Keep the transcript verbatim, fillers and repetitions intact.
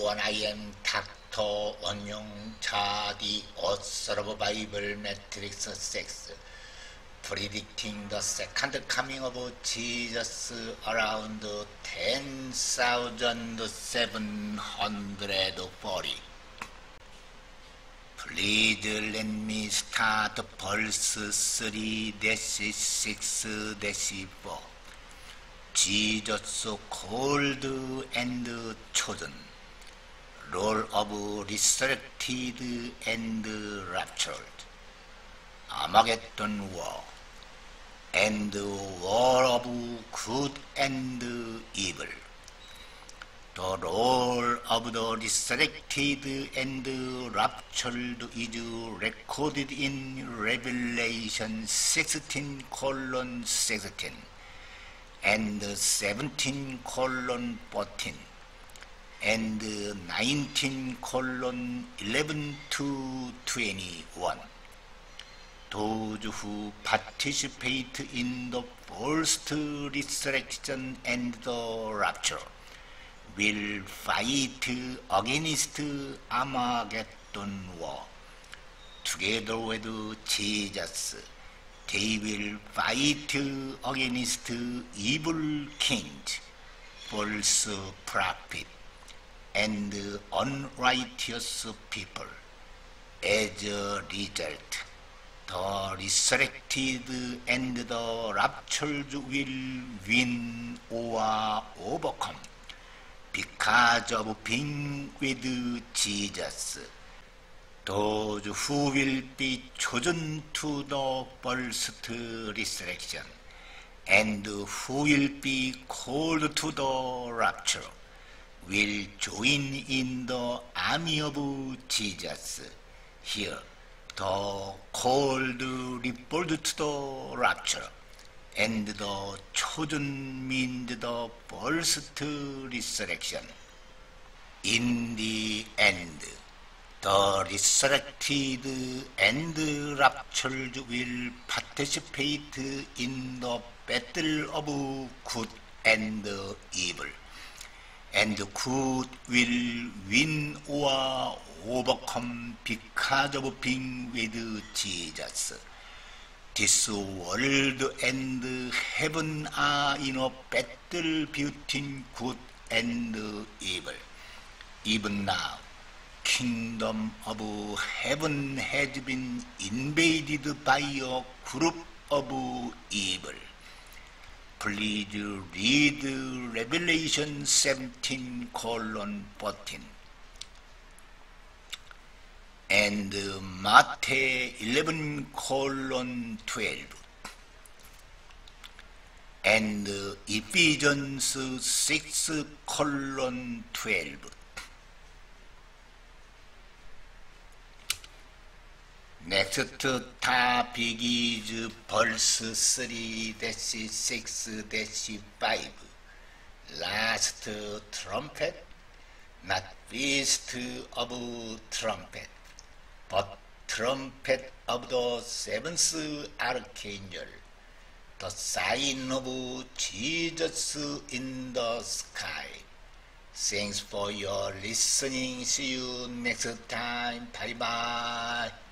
everyone, I am Doctor Won-Young Cha, the author of Bible Matrix six, predicting the second coming of Jesus around ten thousand seven hundred forty. Please let me start verse three six four. Jesus called and chosen, role of resurrected and raptured, Armageddon war, and war of good and evil. The role of the resurrected and raptured is recorded in Revelation sixteen colon sixteen. And seventeen colon fourteen and nineteen colon eleven to twenty-one. Those who participate in the first resurrection and the rapture will fight against Armageddon war. Together with Jesus, they will fight against evil kings, false prophets, and unrighteous people. As a result, the resurrected and the raptured will win or overcome because of being with Jesus. Those who will be chosen to the first resurrection and who will be called to the rapture will join in the army of Jesus. Here, the called referred to the rapture, and the chosen means the first resurrection. In the end, the resurrected and raptured will participate in the battle of good and evil, and good will win or overcome because of being with Jesus. This world and heaven are in a battle between good and evil. Even now, kingdom of heaven has been invaded by a group of evil. Please read Revelation seventeen colon fourteen and Matthew eleven colon twelve and Ephesians six colon twelve. Next topic is verse three six five. Last trumpet, not beast of trumpet, but trumpet of the seventh archangel, the sign of Jesus in the sky. Thanks for your listening. See you next time. Bye bye.